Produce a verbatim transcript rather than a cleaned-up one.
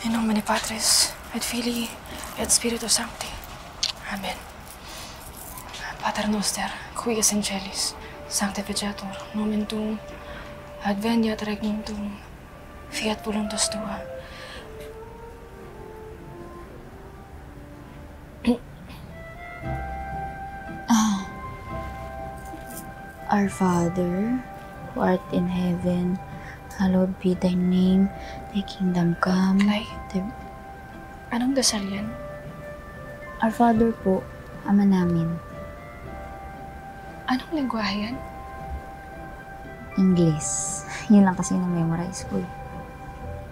In nomine Patris, et Filii, et Spiritus Sancti. Amen. Pater noster, qui es in celis, sanctificetur nomen tuum, adveniat regnum tuum, fiat voluntas tua. Our Father, who art in heaven, hallowed be thy name. Thy kingdom come. Nay, Thy... anong dasal yan? Our Father po, Ama namin. Anong lengguwahe yan? English. Yun lang kasi na-memorize ko eh.